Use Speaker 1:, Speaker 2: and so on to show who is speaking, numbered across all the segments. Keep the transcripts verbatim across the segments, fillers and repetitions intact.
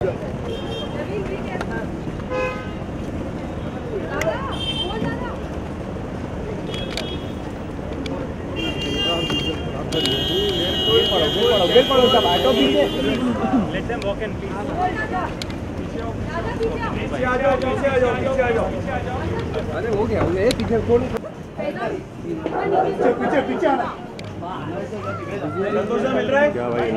Speaker 1: Let them walk in, please.
Speaker 2: पीछे आ जाओ, पीछे आ जाओ, पीछे आ जाओ। अरे हो गया, ये पीछे छोड़। पीछे पीछे पीछे आना। संतोष मिल रहा है? क्या भाई?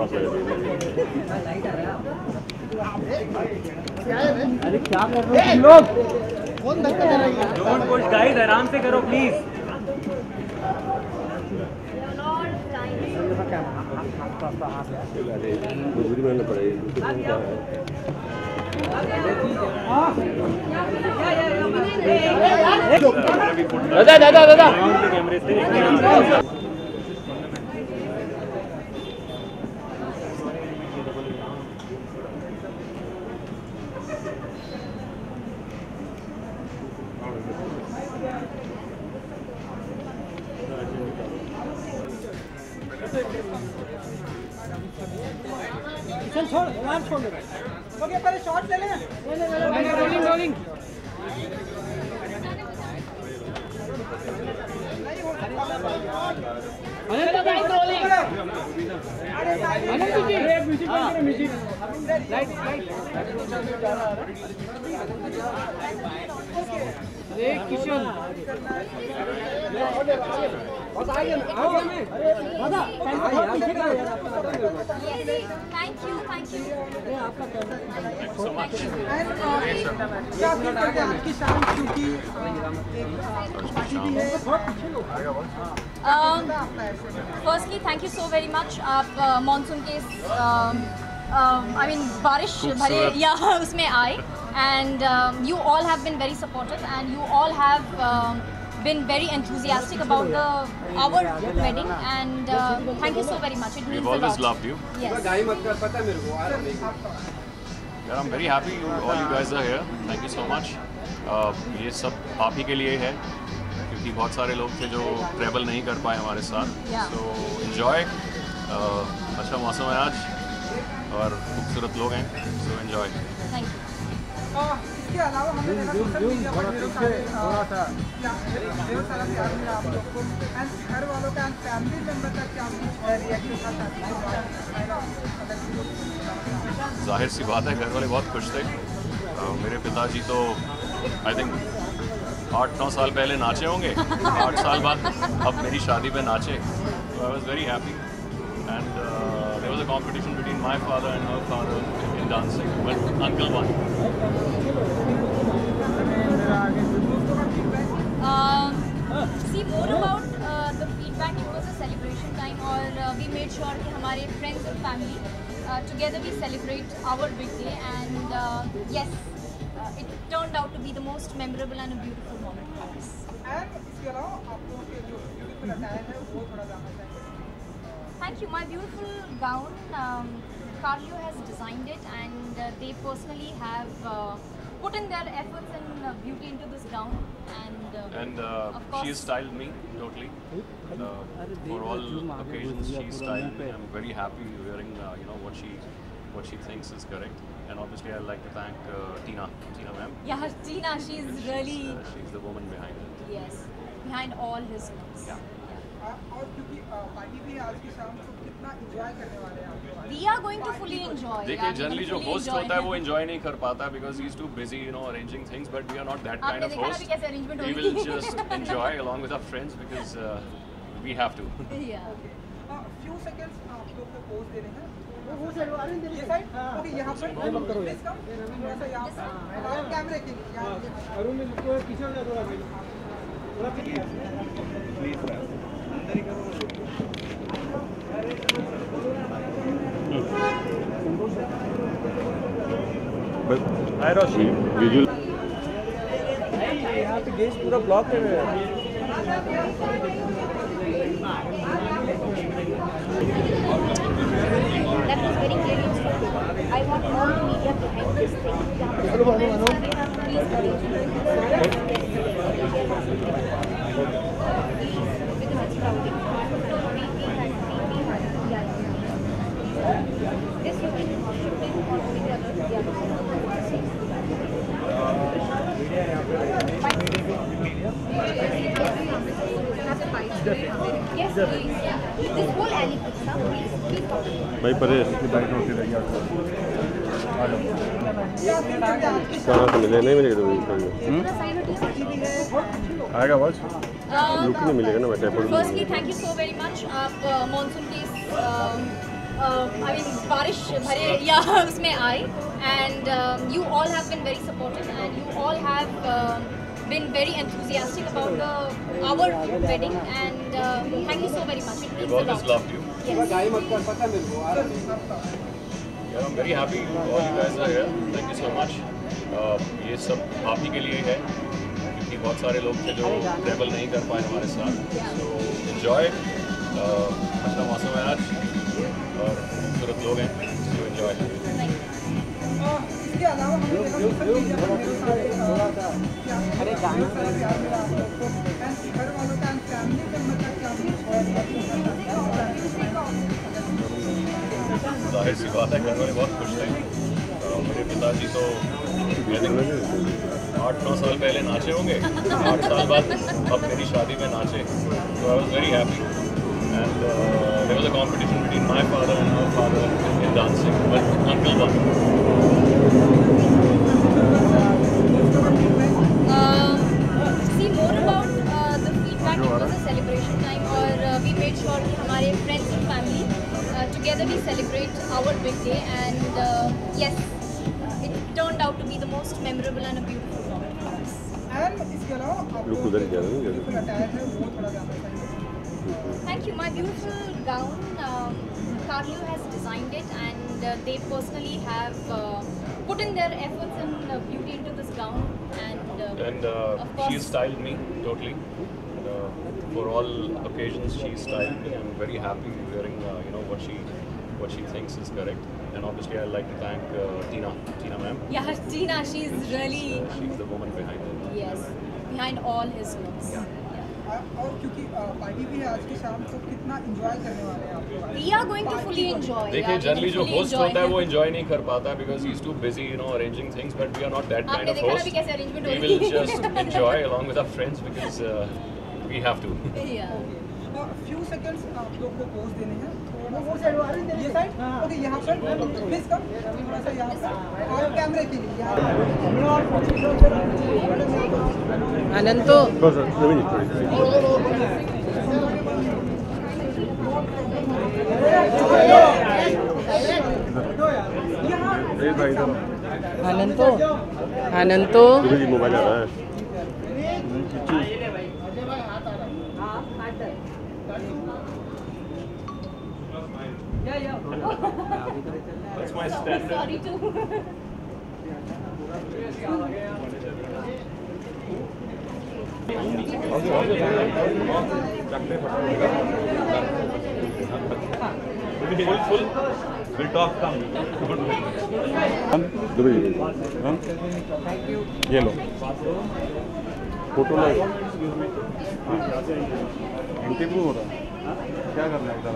Speaker 2: अरे क्या कर रहे हो तुम लोग? कौन धक्का दे रहा है?
Speaker 1: Don't push, guys. आराम से करो, please.
Speaker 2: दूसरी बनाना पड़ेगी। दादा दादा दादा
Speaker 1: कैमरे से
Speaker 3: चल छोड़, यार छोड़ दे। ओके, पहले शॉट ले लें। Rolling rolling. Anant guys rolling. Anant ji, एक म्यूजिक बंद करो, म्यूजिक। Light light. अरे किशन। बस आइए ना, आओ हमें। दादा, पीछे का यार आपका।
Speaker 4: Thank you, thank you.
Speaker 3: ये आपका कैमरा। क्या फील करते हैं आपकी शाम क्योंकि पार्टी भी है बहुत पीछे लोग।
Speaker 4: Firstly thank you so very much. आप मानसून के आई मीन बारिश भरे या उसमें आए and you all have been very supportive and you all have been very enthusiastic about the our wedding and uh, thank you so very much. It means
Speaker 5: We've
Speaker 4: a
Speaker 5: always
Speaker 4: lot.
Speaker 5: loved you.
Speaker 4: Yes.
Speaker 5: Yeah, I'm very happy you all you guys are here. Thank you so much. Uh, ये सब आप ही के लिए है क्योंकि बहुत सारे लोग थे जो ट्रैवल नहीं कर पाए हमारे साथ.
Speaker 4: Yeah.
Speaker 5: So enjoy. Uh, अच्छा मौसम है आज और खूबसूरत लोग हैं. So enjoy.
Speaker 4: Thank you.
Speaker 3: इसके अलावा हमने देखा सोशल मीडिया पर ढेरों सारे थोड़ा सा ढेरों सारा प्यार मिला आप लोग को एंड घर वालों का एंड फैमिली मेंबर का क्या रिएक्शन था शादी के बाद?
Speaker 5: जाहिर सी बात है घर वाले बहुत खुश थे. uh, मेरे पिताजी तो आई थिंक आठ नौ साल पहले नाचे होंगे. आठ साल बाद अब मेरी शादी पे नाचे. So I was very happy and uh, there was a competition between my father and her father in dancing, but uncle won.
Speaker 4: Um, see more about uh, the feedback. It was a celebration time, or uh, we made sure कि हमारे friends and family uh, together we celebrate our big day, and uh, yes, uh, it turned out to be the most memorable and a beautiful moment for us.
Speaker 3: And इसके अलावा आप लोगों के जो beautiful attire है वो थोड़ा जानना चाहेंगे.
Speaker 4: Thank you. My beautiful gown, um, Carlo has designed it, and uh, they personally have uh, put in their efforts and uh, beauty into this gown, and uh,
Speaker 5: And uh,
Speaker 4: of course,
Speaker 5: she styled me totally. Uh, for all occasions, she styled me. I'm very happy wearing, uh, you know, what she, what she thinks is correct. And obviously, I'd like to thank uh, Tina, Tina ma'am.
Speaker 4: yeah, Tina, she's really
Speaker 5: Uh, she's the woman behind it.
Speaker 4: yes behind all his looks.
Speaker 5: Yeah.
Speaker 3: और क्योंकि party भी आज की शाम को कितना enjoy करने वाले हैं आप लोग.
Speaker 4: We are going to fully enjoy.
Speaker 5: देखिए
Speaker 4: Yeah, we
Speaker 5: जनरली
Speaker 4: will
Speaker 5: जो
Speaker 4: fully
Speaker 5: होस्ट
Speaker 4: enjoy.
Speaker 5: होता है वो एंजॉय नहीं कर पाता because he is too busy you know arranging things but we are not that kind
Speaker 4: आपने
Speaker 5: ऑफ
Speaker 4: देखा ना
Speaker 5: होस्ट.
Speaker 4: अभी कैसे arrangement हो
Speaker 5: वी
Speaker 4: रही
Speaker 5: विल
Speaker 4: थी.
Speaker 5: Just enjoy along with our friends because uh, we have to.
Speaker 4: Yeah.
Speaker 3: Few seconds आप लोग को पोज दे रहे हैं. वो साइड ये साइड ओके यहाँ पर प्लीज कम थोड़ा सा यहाँ पर और कैमरे के यहाँ अरुण में को पीछे हो जा थोड़ा थोड़ा प्लीज अंदर ही करो.
Speaker 1: हाय रोशी
Speaker 2: विजुअल
Speaker 1: यहाँ पे गेस्ट पूरा ब्लॉक कर रहे हैं.
Speaker 4: That was very clearly instructed. I want all the media behind this thing. Please arrange it. Because it's crowded. Yeah. This you can shift it on to the other. Yes, please. This whole alley, please, huh? Please, please.
Speaker 6: भाई परेश की bike होती रहेगी आपको कहाँ से मिले नहीं मिलेगा तो आएगा बस लुक नहीं मिलेगा ना मैं temple
Speaker 4: Firstly, thank you so very much. आप मानसून के आई मीन बारिश भरे एरिया उसमें आए and um, you all have been very supportive and you all have um, been very enthusiastic about the our wedding and um, thank you so very much. It means
Speaker 5: We've
Speaker 4: a
Speaker 5: always
Speaker 4: lot.
Speaker 5: loved you.
Speaker 4: Yes.
Speaker 5: Yeah, I'm very happy all you guys are here. Thank you so much. Uh, ये सब आप ही के लिए है क्योंकि बहुत सारे लोग थे जो ट्रैवल नहीं कर पाए हमारे साथ. So enjoy. Uh, अच्छा मौसम है आज और खूबसूरत लोग हैं. So enjoy.
Speaker 3: इसके अलावा हमने देखा सोशल मीडिया पर मेरे सारे अरे गाने सारे प्यार मिला आप लोग को एंड घर वालों का एंड फैमिली के मतलब क्या
Speaker 5: जाहिर सी बात है घर वाले बहुत खुश थे. uh, मेरे पिताजी तो आठ नौ साल पहले नाचे होंगे. आठ साल बाद अब मेरी शादी में नाचे. So I was very happy. And uh, there was a competition between my father and her father in dancing, but uncle won.
Speaker 4: Um, see more about uh, the feedback. It was a celebration time, और uh, we made sure कि हमारे friends and family uh, together we celebrate our big day, and uh, yes, it turned out to be the most memorable and a beautiful moment for us.
Speaker 3: And इसके अलावा आप
Speaker 6: look उधर ही जा रहा है ना
Speaker 3: अटैच है वो थोड़ा जानना चाहिए.
Speaker 4: Thank you. My beautiful gown, um, Carlio has designed it, and uh, they personally have uh, put in their efforts and uh, beauty into this gown. And, uh,
Speaker 5: And uh,
Speaker 4: of course,
Speaker 5: she styled me totally. And, uh, for all occasions, she styled me. I'm very happy wearing, uh, you know, what she what she thinks is correct. And obviously, I'd like to thank uh, Tina, Tina ma'am.
Speaker 4: yeah, Tina, she's really
Speaker 5: Uh, she's the woman behind it.
Speaker 4: yes behind all his looks. Yeah.
Speaker 3: और क्योंकि party भी है आज की शाम तो कितना enjoy करने वाले हैं आप लोग.
Speaker 4: We are going to fully enjoy.
Speaker 5: देखिए
Speaker 4: yeah, we
Speaker 5: जनरली
Speaker 4: will
Speaker 5: जो
Speaker 4: fully
Speaker 5: होस्ट
Speaker 4: enjoy.
Speaker 5: होता है वो एंजॉय नहीं कर पाता because he is too busy you know arranging things but we are not that kind
Speaker 4: आपने
Speaker 5: ऑफ
Speaker 4: देखा ना
Speaker 5: होस्ट
Speaker 4: अभी कैसे arrangement हो
Speaker 5: वी
Speaker 4: रही
Speaker 5: विल
Speaker 4: है.
Speaker 5: Just enjoy along with our friends because we have to.
Speaker 4: Yeah.
Speaker 3: Few seconds आप लोग को पोज देने हैं. वो साइड ये साइड ओके यहाँ पर प्लीज कम थोड़ा सा यहाँ पर और कैमरे के लिए यहाँ
Speaker 2: अनंतो
Speaker 6: बस नवीन ये भाई इधर
Speaker 2: अनंतो अनंतो
Speaker 6: जी मोबाइल आ रहा है
Speaker 5: That's my standard.
Speaker 4: Sorry to.
Speaker 5: Full full. We'll talk some.
Speaker 6: Dubai ये लो फोटो लो इंटरव्यू हो रहा है क्या करना है इधर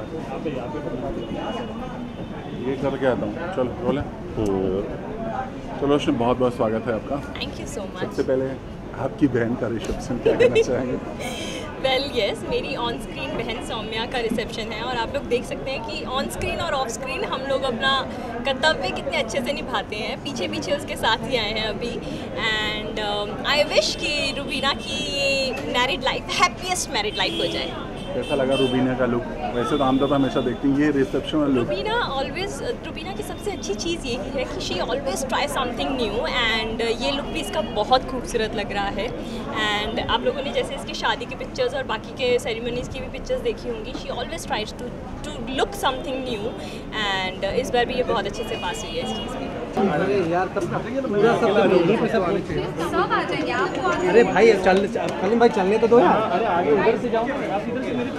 Speaker 6: ये करके आता हूँ चलो बोले चलो उसमें बहुत बहुत स्वागत है आपका.
Speaker 7: Thank you so much.
Speaker 6: सबसे पहले आपकी बहन का रिसेप्शन क्या कहना चाहेंगे?
Speaker 7: वेल यस मेरी ऑन स्क्रीन बहन सौम्या का रिसेप्शन है और आप लोग देख सकते हैं कि ऑन स्क्रीन और ऑफ स्क्रीन हम लोग अपना कर्तव्य कितने अच्छे से निभाते हैं. पीछे पीछे उसके साथ ही आए हैं अभी एंड आई विश कि रुबीना की ये married life happiest married life हो जाए.
Speaker 6: कैसा लगा रुबीना का लुक? वैसे तो आमतौर पर हमेशा देखती हैं ये रिसेप्शन वाला लुक.
Speaker 7: रुबीना ऑलवेज रुबीना की सबसे अच्छी चीज़ यही है कि she always try something new and ये लुक भी इसका बहुत खूबसूरत लग रहा है. एंड आप लोगों ने जैसे इसकी शादी की पिक्चर्स और बाकी के सेरेमनीज़ की भी पिक्चर्स देखी होंगी. She always tries to to look something new and इस बार भी ये बहुत अच्छे से पास हुई है इस चीज़ में.
Speaker 2: अरे यार तब पूरा सब यहीं पे सब होने चाहिए.
Speaker 4: सब आ जाएंगे आपको.
Speaker 2: अरे भाई चल कलीम भाई चलने तो दो यार. अरे आगे उधर से जाओ आप इधर से मेरी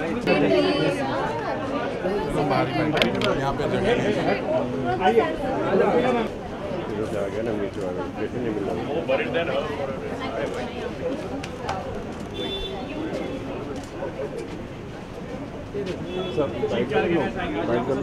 Speaker 6: यहाँ पे जगह नहीं है. इधर से आ गया ना नीचे वाला जैसे नहीं मिल रहा.
Speaker 5: Buried there.
Speaker 6: सर बाइक कर लो बाइक कर लो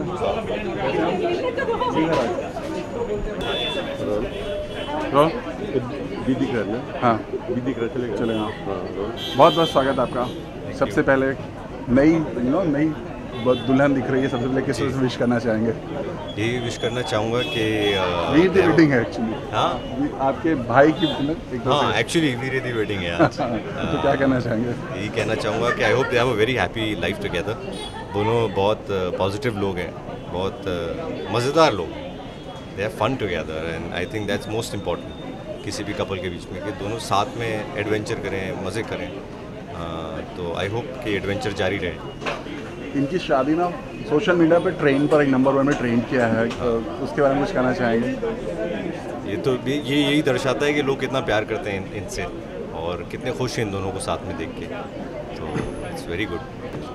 Speaker 6: रोल भी दिख रहा है ना. हाँ भी दिख रहा चलेगा चलेगा. हाँ बहुत बहुत स्वागत आपका. सबसे पहले नई यू नो नई दुल्हन दिख रही है, सबसे पहले किस तरह से विश करना चाहेंगे?
Speaker 8: यही विश करना चाहूँगा कि
Speaker 6: वीर दी वेडिंग है एक्चुअली।
Speaker 8: हाँ,
Speaker 6: आपके भाई की एक
Speaker 8: हाँ एक्चुअली वीर दी वेडिंग है आज।
Speaker 6: तो क्या कहना चाहेंगे?
Speaker 8: यही कहना चाहूँगा कि I hope they have a very happy life together. दोनों बहुत पॉजिटिव लोग हैं, बहुत मज़ेदार लोग, they have fun together and I think that's most important किसी भी कपल के बीच में, कि दोनों साथ में एडवेंचर करें, मज़े करें। तो आई होप कि एडवेंचर जारी रहे।
Speaker 6: इनकी शादी ना सोशल मीडिया पे ट्रेंड पर एक नंबर वन में ट्रेंड किया है, तो उसके बारे में कुछ कहना चाहेंगे?
Speaker 8: ये तो ये यही दर्शाता है कि लोग कितना प्यार करते हैं इन, इनसे और कितने खुश हैं इन दोनों को साथ में देख के, तो इट्स वेरी गुड।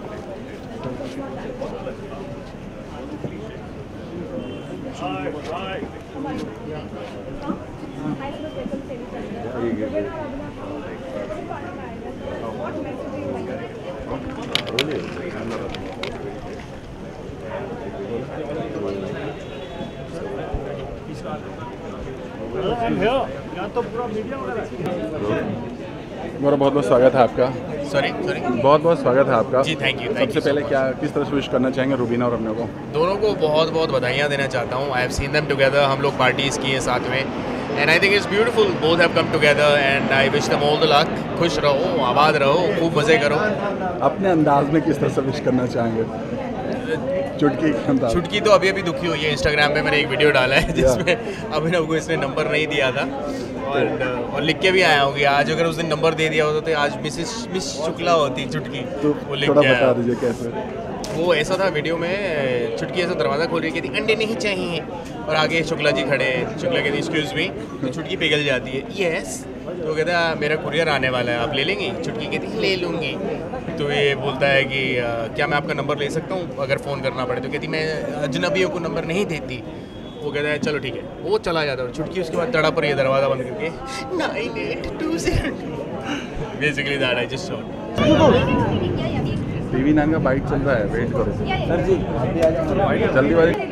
Speaker 6: मेरा बहुत बहुत स्वागत है आपका।
Speaker 9: सॉरी सॉरी
Speaker 6: बहुत बहुत स्वागत है आपका
Speaker 9: जी, थैंक यू।
Speaker 6: सबसे पहले क्या किस तरह से विश करना चाहेंगे रुबीना और अपने को?
Speaker 9: दोनों को बहुत बहुत बधाइयाँ देना चाहता हूँ। I have seen them together, हम लोग पार्टीज़ किए साथ में, and I think it's beautiful, both have come together and I wish them all the luck. खुश रहो, आबाद रहो, खूब मज़े करो।
Speaker 6: अपने अंदाज में किस तरह से विश करना चाहेंगे? चुटकी के अंदाज।
Speaker 9: चुटकी तो अभी अभी दुखी हुई है। इंस्टाग्राम पे मैंने एक वीडियो डाला है जिसमें अभिनव को इसने नंबर नहीं दिया था, और और लिख के भी आया होगी। आज अगर उस दिन नंबर दे दिया होता तो आज मिसेस मिस शुक्ला होती चुटकी।
Speaker 6: तो
Speaker 9: वो लिख
Speaker 6: थोड़ा
Speaker 9: के
Speaker 6: बता
Speaker 9: आया।
Speaker 6: दीजिए कैसे?
Speaker 9: वो ऐसा था वीडियो में, चुटकी ऐसा दरवाज़ा खोल रही कहती अंडे नहीं चाहिए, और आगे शुक्ला जी खड़े हैं। शुक्ला कहती एक्सक्यूज़ मी, तो चुटकी पिघल जाती है यस, तो कहता मेरा कुरियर आने वाला है, आप ले लेंगी? चुटकी कहती है ले लूँगी। तो ये बोलता है कि आ, क्या मैं आपका नंबर ले सकता हूँ अगर फ़ोन करना पड़े? तो कहती मैं अजनबियों को नंबर नहीं देती। वो कहता है चलो ठीक है, वो चला जाता है। चुटकी उसके बाद तड़ा पर ये दरवाज़ा बंद करके nine eight two zero basically that I just shot.
Speaker 6: TV nine का बाइक चल रहा है, वेट करो सर जी, जल्दी वाली।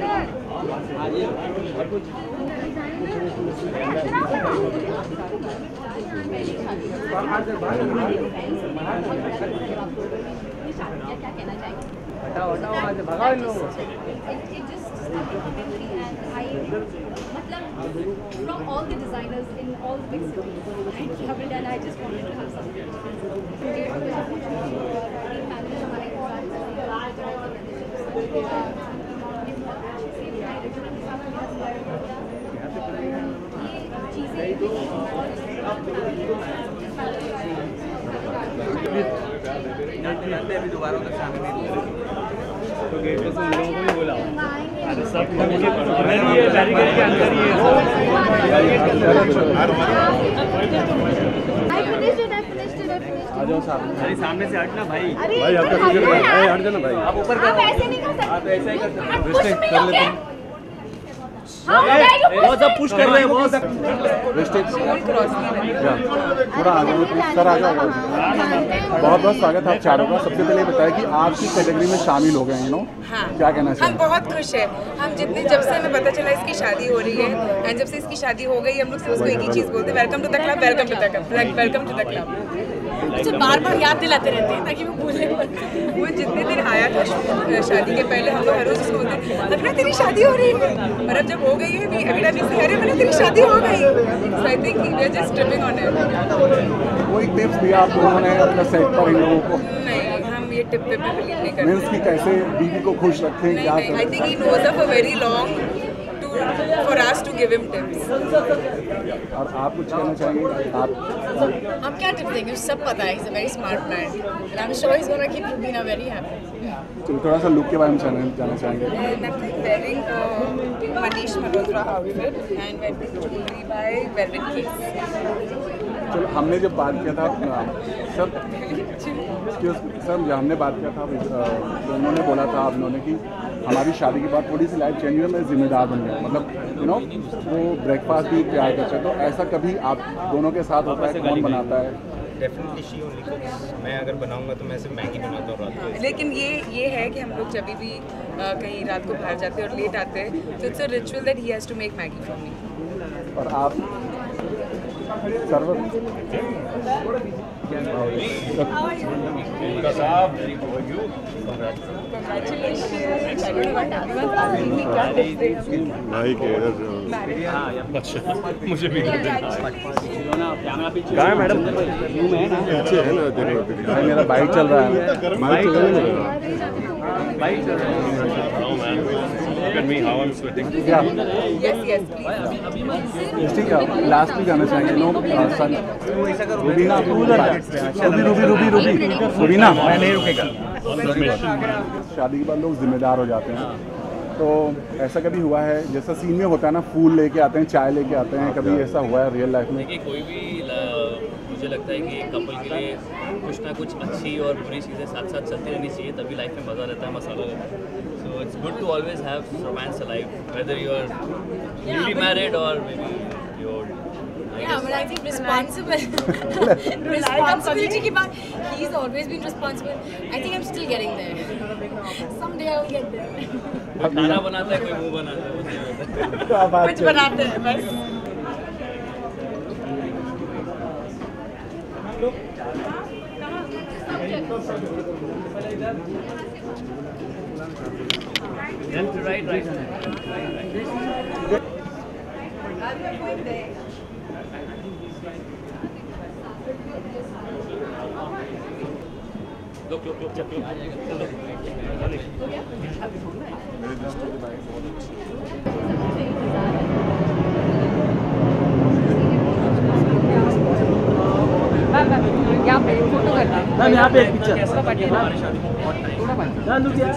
Speaker 2: हटाओ हटाओ, आज भगाओ इन लोगों को।
Speaker 4: From all the designers in all the big cities, have it done. I just wanted to have something.
Speaker 2: अभी दोबारा उधर सामने नहीं
Speaker 1: तो गेट पे से उन लोगों को भी बोला अरे सब ये बैरिकेड के अंदर ही है।
Speaker 6: आ जाओ सामने।
Speaker 1: अरे सामने से हटना भाई।
Speaker 6: भाई आपका कुछ भाई हट जाना भाई।
Speaker 1: आप ऊपर
Speaker 4: आप ऐसे नहीं कर सकते।
Speaker 1: आप ऐसा ही कर सकते हैं।
Speaker 4: रिस्ट्रिक्ट कर लेते हैं।
Speaker 1: बहुत सब पुश कर रहे हैं, बहुत
Speaker 6: थोड़ा आ जाओ सर, आ जाओ। बहुत बहुत स्वागत है आप चारों का। सबसे पहले बताया कि आपकी कैटेगरी में शामिल हो गए हैं, नो
Speaker 10: हाँ,
Speaker 6: क्या कहना
Speaker 10: हम
Speaker 6: चाहिए?
Speaker 10: बहुत खुश हैं। हम जितने जब से हमें पता चला इसकी शादी हो रही है, एंड जब से इसकी शादी हो गई, हम लोग सिर्फ उसको एक ही चीज़ बोलते हैं, welcome to the club, welcome to the club, welcome to the club.
Speaker 7: मुझे बार बार याद दिलाते रहते हैं ताकि मैं भूले मत।
Speaker 10: वो जितने दिन आया था शादी के पहले, हम लोग हर रोज उसको बोलते हैं अभी तेरी शादी हो रही है, और अब जब हो गई है अभी अभी अरे मैंने तेरी शादी हो गई। So I think we are just tripping on it.
Speaker 6: कोई टिप्स दिया आप लोगों ने अपने सेट पर इन लोगों को?
Speaker 10: नहीं, हम ये टिप पे बिलीव नहीं करते।
Speaker 6: मीन्स की कैसे बीवी को खुश रखें,
Speaker 10: नहीं
Speaker 6: क्या
Speaker 10: नहीं, I think he knows a very long to for us to give him tips.
Speaker 6: और आप कुछ कहना चाहेंगे? आप
Speaker 7: हम क्या टिप देंगे, सब पता है, is a very smart man and I am sure he is gonna keep Rubina very happy.
Speaker 6: चलो थोड़ा सा लुक के बारे में जाना जाना चाहेंगे?
Speaker 10: Nothing, wearing uh, Manish Malhotra outfit and wearing jewelry by Velvet Case.
Speaker 6: चलो हमने जब बात किया था सर एक्सक्यूज सर जब हमने बात किया था तो उन्होंने बोला था आप उन्होंने कि हमारी शादी के बाद थोड़ी सी लाइफ चेंज हुई, मैं जिम्मेदार बन गया, मतलब यू नो वो ब्रेकफास्ट भी तैयार करते। तो ऐसा कभी आप दोनों के साथ होता है? कौन बनाता है?
Speaker 8: Definitely she only cooks. मैं अगर बनाऊंगा तो मैं सिर्फ मैगी बनाता हूँ रात को।
Speaker 10: लेकिन ये ये है कि हम लोग जब भी uh, कहीं रात को बाहर जाते हैं और लेट आते हैं, तो it's a ritual that he has to make Maggi for me.
Speaker 6: और आप सर्वर
Speaker 5: भाई के इधर मुझे भी
Speaker 1: कहाँ है मैडम?
Speaker 5: पीछे है ना, देखो
Speaker 6: भाई मेरा बाइक चल रहा है।
Speaker 5: बाइक चल रहा है।
Speaker 1: बाइक चल रहा है।
Speaker 5: No man, look at me how I'm sweating.
Speaker 6: क्या
Speaker 10: Yes, yes, please.
Speaker 6: ठीक है, लास्ट भी जाना चाहेंगे। नो सन रूबीना, रूबी रूबी रूबी रूबी रूबीना
Speaker 1: नहीं रुकेगा।
Speaker 6: शादी के बाद लोग जिम्मेदार हो जाते हैं, तो ऐसा कभी हुआ है जैसा सीन में होता है ना, फूल लेके आते हैं, चाय लेके आते हैं, कभी ऐसा हुआ है रियल लाइफ में?
Speaker 11: देखिए कोई भी मुझे लगता है कि कपल के लिए कुछ ना कुछ अच्छी और बुरी चीज़ें साथ साथ चलती रहनी चाहिए, तभी लाइफ में मज़ा रहता है, मसाला रहता है। So it's good to always have romance alive, whether you are newly married और maybe you old.
Speaker 4: Yeah, but I think responsible responsibility की बात, he's always been responsible. I think I'm still getting there. Someday I'll get there.
Speaker 11: खाना बनाता है कोई, मुंह बनाता है,
Speaker 6: क्या बात
Speaker 10: कुछ बनाते हैं बस।
Speaker 11: Left to right, right. Look, look, look, look,
Speaker 10: यहाँ पे फोटो करना है।
Speaker 1: मैम यहाँ पे एक पिक्चर। मैम लुकिया।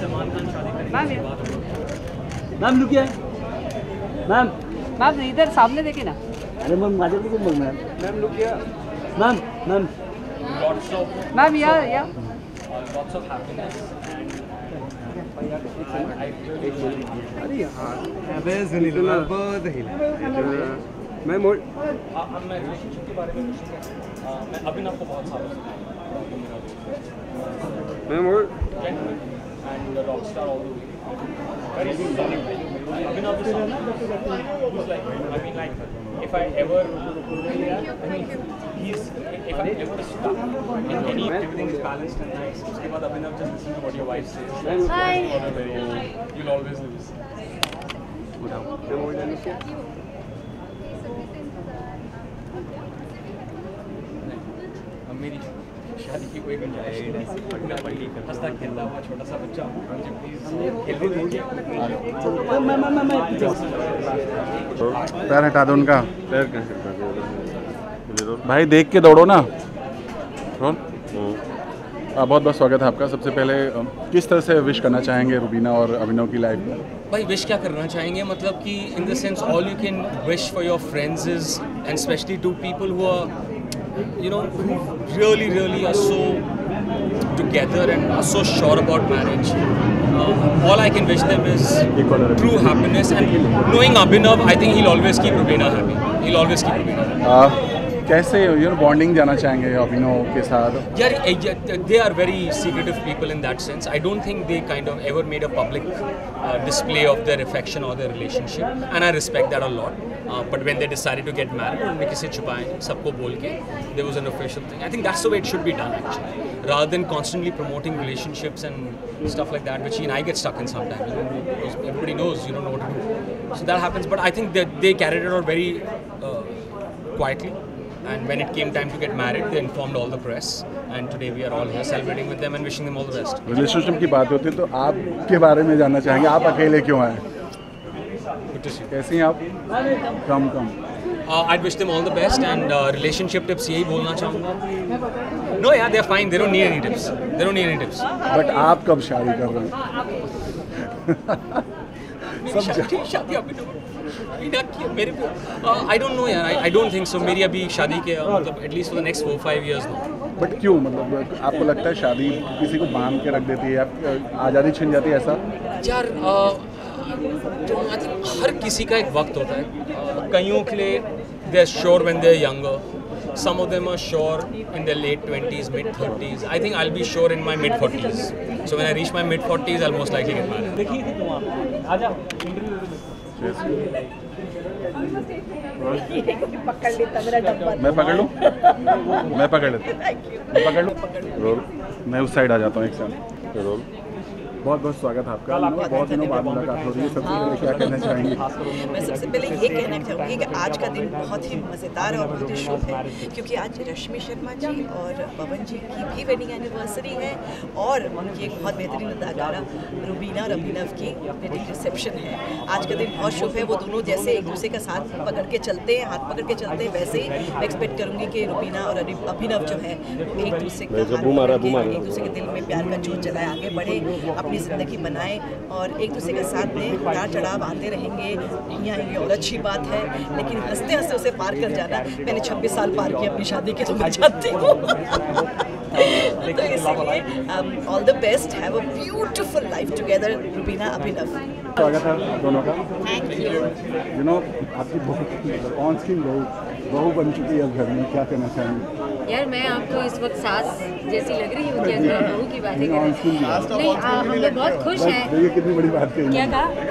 Speaker 1: मैम लुकिया। मैम
Speaker 10: मैम इधर सामने देखे ना।
Speaker 1: अरे मैम माझे को बोल मैम। मैम लुकिया। मैम मैम
Speaker 10: मैम यहाँ यहाँ
Speaker 11: lots of happiness and
Speaker 2: अरे हाँ अबे सुनी लो बहुत हिला मैं मोड़
Speaker 11: अब मैं रिलेशनशिप के बारे में मैं अभिनव को बहुत सालों से
Speaker 2: मैं मोड़
Speaker 11: and rock star all the way very solid Abhinav is like I mean like if I ever I mean he's if I ever stuck in any everything is balanced and nice उसके बाद अभिनव just listen to what your wife says.
Speaker 4: Hi.
Speaker 11: You'll always lose.
Speaker 2: मैं मोड़ जाने क्या
Speaker 11: मेरी शादी की कोई गुंजाइश नहीं, पढ़ना पढ़ी हंसता खेलता हुआ छोटा सा बच्चा मुझे प्लीज
Speaker 6: पैर हटा दो उनका।
Speaker 5: पैर कैसे हटा दिया?
Speaker 6: भाई देख के दौड़ो ना। रोल बहुत बहुत स्वागत है आपका। सबसे पहले अ, किस तरह से विश करना चाहेंगे रुबीना और अभिनव की लाइफ में?
Speaker 12: भाई विश क्या करना चाहेंगे, मतलब कि in the sense all you can wish for your friends is and specially to people who are you know who really really are so together and are so sure about marriage. Uh, all I can wish them is true happiness, and knowing Abhinav, I think he'll always keep Rubina happy. He'll always keep Rubina happy.
Speaker 6: Ah, कैसे you no bonding जाना चाहेंगे अभिनव के साथ?
Speaker 12: Yeah, they are very secretive people in that sense. I don't think they kind of ever made a public uh, display of their affection or their relationship, and I respect that a lot. Uh, but when they decided to get married, उन्होंने किसी छुपाए सबको बोल के, there was an official thing. I think that's the way it should be done actually, rather than constantly promoting relationships and stuff like that, which you know, I get stuck in sometimes. You know, because everybody knows you don't know what to do, so that happens. But I think that they carried it out very uh, quietly. And when it came time to get married, they informed all the press. And today we are all here celebrating with them and wishing them all the best.
Speaker 6: Relationship की बात होती है तो आपके बारे में जानना चाहेंगे, आप अकेले क्यों आए? कैसी हैं आप? कम कम
Speaker 12: Uh, I'd wish them all the best and uh, relationship tips यही बोलना चाहूँगा. No, yeah, they're fine. They don't need any tips. They don't need any tips.
Speaker 6: But आप कब शादी कर रहे हैं? सब
Speaker 12: शादी शादी अभी तो अभी ना किया मेरे को. I don't know यार. I, I don't think so. मेरी अभी शादी के मतलब at least for the next four five years now.
Speaker 6: But क्यों, मतलब आपको लगता है शादी किसी को बांध के रख देती है या आज़ादी छिन जाती है ऐसा?
Speaker 12: यार तो आई थिंक हर किसी का एक वक्त होता है. uh, कईयों के लिए they are sure when they are younger. Some of them are sure in their late twenties, mid thirties. I think I'll be sure in my mid forties. So when I reach my mid forties, I'll most likely get married.
Speaker 1: देखिए थी तुम वहाँ पे आजा interview
Speaker 10: पकड़ लेता मेरा डब्बा।
Speaker 6: मैं पकड़ लूँ मैं पकड़ लेता मैं पकड़ लूँ रोल। मैं उस साइड आ जाता हूँ एक साथ रोल। बहुत बहुत स्वागत है आपका। बहुत दिनों बाद मुलाकात हो रही है। सबसे पहले क्या कहना चाहेंगे?
Speaker 13: मैं सबसे पहले ये कहना चाहूँगी कि आज का दिन बहुत ही मज़ेदार और बहुत ही शुभ है, क्योंकि आज रश्मि शर्मा जी और पवन जी की भी वेडिंग एनिवर्सरी है और उनकी एक बहुत बेहतरीन अदाकारा रुबीना और अभिनव की वेडिंग रिसेप्शन है। आज का दिन बहुत शुभ है। वो दोनों जैसे एक दूसरे का साथ पकड़ के चलते हैं, हाथ पकड़ के चलते हैं, वैसे ही मैं एक्सपेक्ट करूँगी कि रुबीना और अभिनव जो है एक दूसरे का हाथ पकड़ के एक दूसरे के दिल में प्यार का जोत जलाए, आगे बढ़े, अपनी ज़िंदगी बनाए और एक दूसरे के साथ में उतार चढ़ाव आते रहेंगे। नहीं आएंगे और अच्छी बात है, लेकिन हंसते हंसते उसे पार कर जाना। मैंने छब्बीस साल पार किया अपनी शादी के, तो मैं जानती हूँ। तो इसलिए all the best, have a beautiful life together Rubina Abhinav.
Speaker 6: स्वागत है दोनों का। यू नो आपकी बहुत ऑन स्क्रीन बहू बहू बन चुकी है घर में, क्या कहना चाहेंगे?
Speaker 14: यार मैं आपको इस वक्त सास जैसी लग रही हूँ, क्या बहू की बातें कर रही हैं? नहीं, हम लोग बहुत खुश हैं।
Speaker 6: ये कितनी बड़ी बात है।
Speaker 14: क्या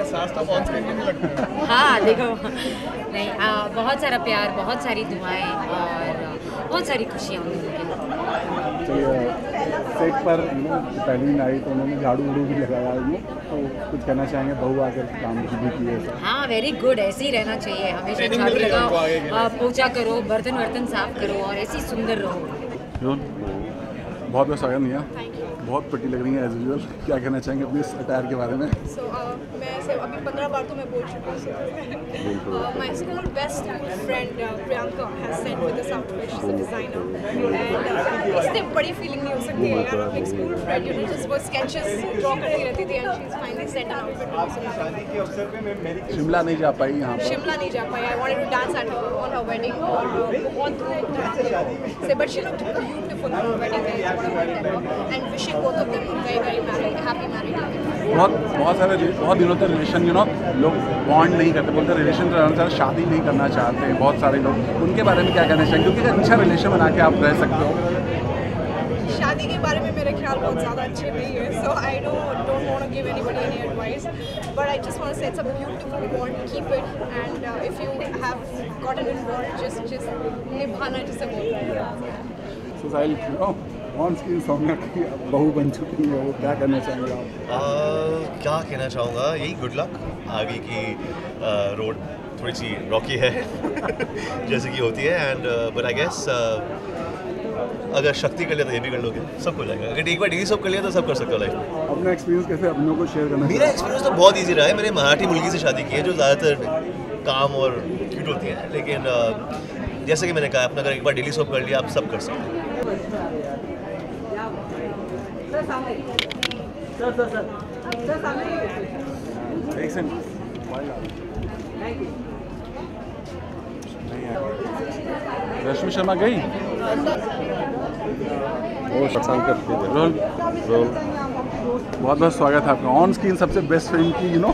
Speaker 14: कहा? हाँ देखो, नहीं आ, बहुत सारा प्यार, बहुत सारी दुआएं और बहुत सारी खुशियाँ उन लोगों के।
Speaker 6: सेट पर पहली नाइट उन्होंने झाड़ू उड़ू भी लगाया है, तो कुछ कहना चाहेंगे? बहू आकर काम भी किए।
Speaker 14: हाँ वेरी गुड, ऐसे ही रहना चाहिए। हमेशा झाड़ू लगाओ, पोछा करो, बर्तन वर्तन साफ करो और ऐसी सुंदर रहो।
Speaker 6: बहुत बहुत स्वागत निया, बहुत पट्टी लग रही है एज यूजुअल। क्या कहना चाहेंगे अपने इस अटायर के बारे में?
Speaker 15: सो so, uh, मैं से अभी पंद्रह बार तो मैं बोल चुकी हूँ। My school best friend Priyanka has sent with this outfit, she is a designer and इससे बड़ी फीलिंग नहीं हो सकती है यार। अपने school friend you know just वो स्केचेस ड्रॉ करती रहती थी and she is finally sent an outfit.
Speaker 6: Shimla नहीं जा पाई यहाँ पर?
Speaker 15: शिमला नहीं जा पाई। I wanted to dance at on her wedding और बहुत दूर से, but she looked beautiful on her wedding and wishing both of them very very married, happy married life.
Speaker 6: बहुत बहुत सारे बहुत दिनों तक रिलेशन यू नो लोग बॉन्ड नहीं करते, बोलते रिलेशन अनुसार शादी नहीं करना चाहते हैं बहुत सारे लोग। उनके बारे में क्या कहना चाहिए? क्योंकि अच्छा रिलेशन बना के आप रह सकते हो।
Speaker 15: शादी के बारे में मेरे ख्याल बहुत ज़्यादा अच्छे नहीं है, so I don't don't want to give anybody any advice, but I just want to say it's a beautiful bond, keep it and if you have gotten involved just just निभाना जिसे बोलते हैं।
Speaker 6: So Sahil you know on screen Saumya की बहू बन चुकी है, वो क्या कहना चाहेंगे आप?
Speaker 8: uh, क्या कहना चाहूँगा, यही गुड लक। आगे की रोड uh, थोड़ी सी रॉकी है जैसे कि होती है, एंड बट आई गेस अगर शक्ति कर लिया तो ये भी कर लोगे, सब हो जाएगा। अगर एक बार डिग्री सब कर लिया तो सब कर सकते हो लाइफ में।
Speaker 6: अपना एक्सपीरियंस कैसे अपनों को शेयर करना?
Speaker 8: मेरा एक्सपीरियंस तो बहुत ईजी रहा है। मैंने मराठी मुलगी से शादी की है जो ज़्यादातर काम और क्यूट होती है, लेकिन uh, जैसे कि मैंने कहा, अपना अगर एक बार डेली सोप कर लिया आप सब कर सकते हैं।
Speaker 3: सर सर सर सर सामने
Speaker 6: एक सेकंड रश्मि शर्मा गई। वो रोल रोल बहुत बहुत स्वागत है आपका। ऑन स्क्रीन सबसे बेस्ट फिल्म की यू नो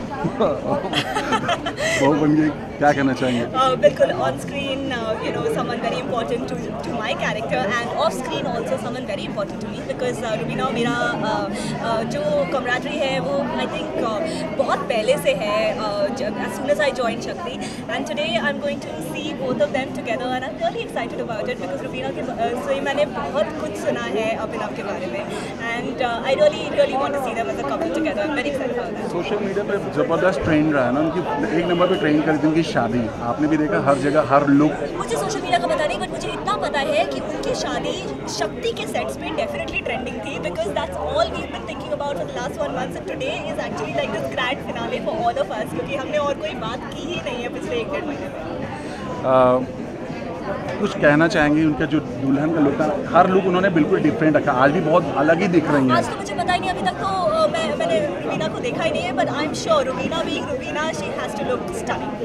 Speaker 6: बहू बन गई, क्या कहना चाहेंगे?
Speaker 7: uh, बिल्कुल on screen you know someone very important to to my character and off screen also someone very important to me, because Rubina मेरा uh, uh, जो कमराडरी है वो आई थिंक uh, बहुत पहले से है, as soon as I join Shakti, and today I am going to see both of them together and I am really excited about it, because Rubina के uh, से मैंने बहुत कुछ सुना है अभिनव के बारे में, and I really really want to see them as a couple together. I am very excited about that.
Speaker 6: Social media पे जबरदस्त ट्रेंड रहा है ना, उनकी एक नंबर पे ट्रेंड करी थी उनकी शादी, आपने भी देखा हर जगह हर लुक।
Speaker 7: मुझे सोशल मीडिया का पता नहीं, बट मुझे इतना पता है कि उनकी शादी शक्ति के सेट्स पे डेफिनेटली ट्रेंडिंग थी, because that's all we have been thinking about for the last one month, and today is actually like this grand finale for all of us, क्योंकि हमने और कोई बात की ही नहीं है पिछले एक डेढ़ महीने में।
Speaker 6: कुछ कहना चाहेंगे? उनका जो दुल्हन का लुक था, हर लुक उन्होंने बिल्कुल डिफरेंट रखा, आज भी बहुत अलग ही दिख रही हैं।
Speaker 7: आज तो मुझे पता ही नहीं, अभी तक तो uh, मैं मैंने रुबीना को देखा ही नहीं है, but I am sure Rubina being Rubina she has to look stunning.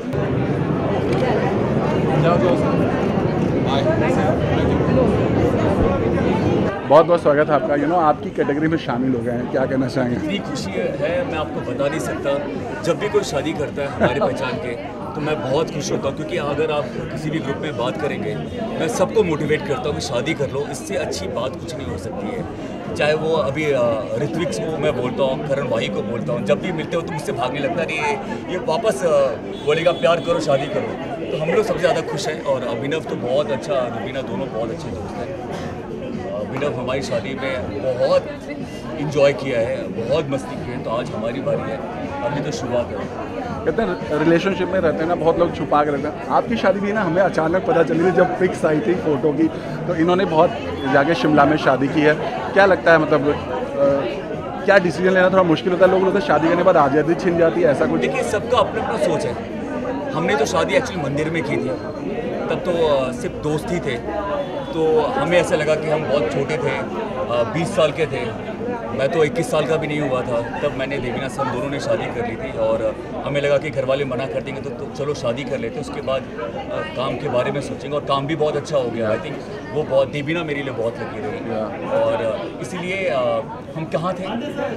Speaker 6: बहुत बहुत स्वागत है आपका। यू नो आपकी कैटेगरी में शामिल हो गए हैं, क्या कहना चाहेंगे?
Speaker 12: इतनी खुशी है मैं आपको बता नहीं सकता। जब भी कोई शादी करता है हमारे पहचान के तो मैं बहुत खुश होता हूँ, क्योंकि अगर आप किसी भी ग्रुप में बात करेंगे, मैं सबको मोटिवेट करता हूँ कि शादी कर लो, इससे अच्छी बात कुछ नहीं हो सकती है। चाहे वो अभी ऋत्विक को मैं बोलता हूँ, करण भाई को बोलता हूँ, जब भी मिलते हो तो मुझसे भागने लगता नहीं है, ये वापस बोलेगा प्यार करो शादी करो। तो हम लोग सबसे ज़्यादा खुश हैं और अभिनव तो बहुत अच्छा, रुबीना दोनों बहुत अच्छे दोस्त हैं। अभिनव हमारी शादी में बहुत इंजॉय किया है, बहुत मस्ती की है, तो आज हमारी बारी है, अभी तो शुरुआत है।
Speaker 6: कहते हैं रिलेशनशिप में रहते हैं ना, बहुत लोग छुपा के रखते हैं। आपकी शादी भी ना हमें अचानक पता चली थी जब फिक्स आई थी फोटो की, तो इन्होंने बहुत जाके शिमला में शादी की है। क्या लगता है, मतलब आ, क्या डिसीजन लेना थोड़ा मुश्किल होता है? लोग बोलते हैं शादी करने के बाद आज़ादी छिन जाती है, ऐसा कुछ?
Speaker 12: देखिए, सबका अपना अपना सोच है। हमने तो शादी एक्चुअली मंदिर में की थी, तब तो सिर्फ दोस्त ही थे, तो हमें ऐसा लगा कि हम बहुत छोटे थे, बीस साल के थे, मैं तो इक्कीस साल का भी नहीं हुआ था तब मैंने देवीना से हम दोनों ने शादी कर ली थी, और हमें लगा कि घर वाले मना कर देंगे तो, तो चलो शादी कर लेते, उसके बाद आ, काम के बारे में सोचेंगे, और काम भी बहुत अच्छा हो गया। आई थिंक वो बहुत, देवीना मेरे लिए बहुत लगी रही, और इसीलिए हम कहाँ थे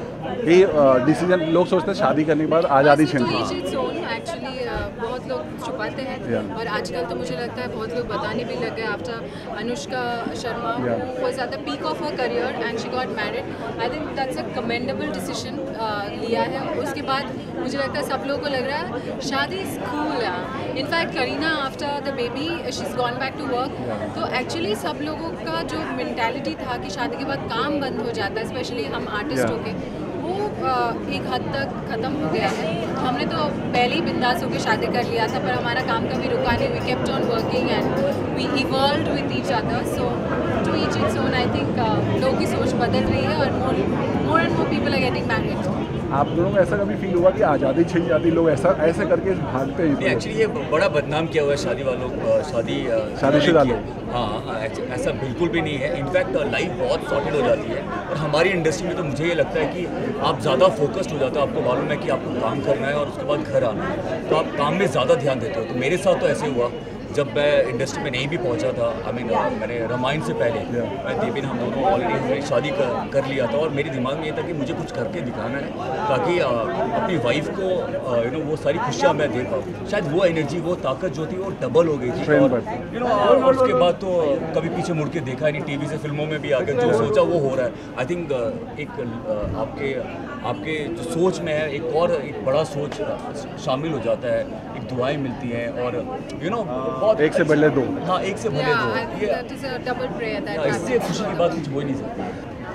Speaker 6: ये डिसीजन लोग सोचते हैं शादी करने के बाद आज़ादी छिन जाती
Speaker 10: है। एक्चुअली बहुत लोग छुपाते हैं, और आजकल तो मुझे लगता है बहुत लोग बताने भी लग गए। After Anushka Sharma was at the peak of her career and she got married, I think that's a commendable decision लिया है। उसके बाद मुझे लगता है सब लोगों को लग रहा है शादी इज कूल है। In fact Kareena after the baby she is gone back to work, तो एक्चुअली सब लोगों का जो मेंटालिटी था कि शादी के बाद काम बंद हो जाता है, स्पेशली हम आर्टिस्टों के, वो एक हद तक ख़त्म हो गया है। हमने तो पहले ही बिंदास होकर शादी कर लिया था, पर हमारा काम कभी रुका नहीं। We kept on working and we evolved with each other, so to each its own. I think लोगों की सोच बदल रही है और more more and more people are getting married.
Speaker 6: आप दोनों को ऐसा कभी फील हुआ कि आज़ादी छिन जाती, लोग ऐसा ऐसे करके भागते हैं?
Speaker 12: एक्चुअली ये बड़ा बदनाम किया हुआ है शादी वालों को, शादी
Speaker 6: शादीशुदा लोग।
Speaker 12: हाँ, ऐसा बिल्कुल भी नहीं है। इनफैक्ट लाइफ बहुत सॉर्टेड हो जाती है, और हमारी इंडस्ट्री में तो मुझे ये लगता है कि आप ज़्यादा फोकस्ड हो जाते हो। आपको मालूम है कि आपको काम करना है और उसके बाद घर आना है, तो आप काम में ज़्यादा ध्यान देते हो। तो मेरे साथ तो ऐसे हुआ, जब मैं इंडस्ट्री में नहीं भी पहुंचा था, आई मीन मैंने रामायण से पहले मैं देवीन हम दोनों ऑलरेडी हमने शादी कर, कर लिया था, और मेरे दिमाग में ये था कि मुझे कुछ करके दिखाना है ताकि आ, अपनी वाइफ को यू नो वो सारी खुशियाँ मैं दे पाऊँ। शायद वो एनर्जी, वो ताकत जो थी वो डबल हो गई थी, और यू नो और उसके बाद तो कभी पीछे मुड़ के देखा नहीं। टीवी से फिल्मों में भी आ गया, जो सोचा वो हो रहा है। आई थिंक एक आपके आपके जो सोच में है एक और एक बड़ा सोच शामिल हो जाता है, एक दुआएं मिलती हैं, और यू नो बहुत
Speaker 6: एक से बढ़े दो।
Speaker 12: हाँ, एक से बढ़े दो, ये
Speaker 10: डबल प्रेयर दैट
Speaker 12: इससे खुशी की बात कुछ हो ही नहीं सकती।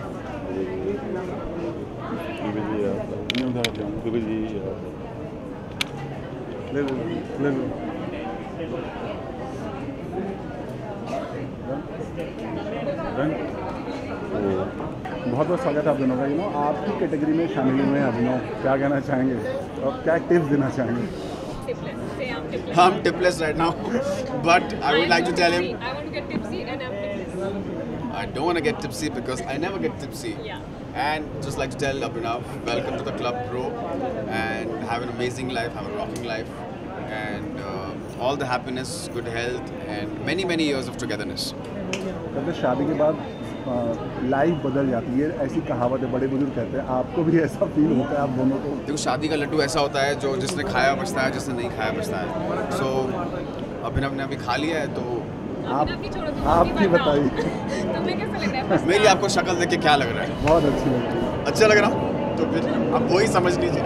Speaker 6: बहुत बहुत स्वागत है आप दोनों का। यू नो आपकी कैटेगरी में शामिल हुए हैं अभिनव, क्या कहना चाहेंगे और क्या टिप्स देना चाहेंगे?
Speaker 16: I'm tipless right now, but I would like to tell him.
Speaker 7: I want to get tipsy and I'm tipless.
Speaker 16: I don't want to get tipsy because I never get tipsy.
Speaker 7: Yeah.
Speaker 16: And just like to tell Abhinav, welcome to the club, bro, and have an amazing life, have a rocking life, and uh, all the happiness, good health, and many many years of togetherness.
Speaker 6: कहते शादी के बाद life बदल जाती है, ऐसी कहावत है, बड़े बुजुर्ग कहते हैं। आपको भी ऐसा फील होता है आप दोनों को?
Speaker 16: देखो, शादी का लड्डू ऐसा होता है जो जिसने खाया बचता है, जिसने नहीं खाया बचता है। सो so, अभिनव ने अभी खा लिया है, तो
Speaker 6: आप आप भी बताइए।
Speaker 16: मेरी आपको शक्ल देख के क्या लग रहा है?
Speaker 6: बहुत अच्छी लग रही है।
Speaker 16: अच्छा लग रहा हूँ? तो फिर आप वही समझ लीजिए।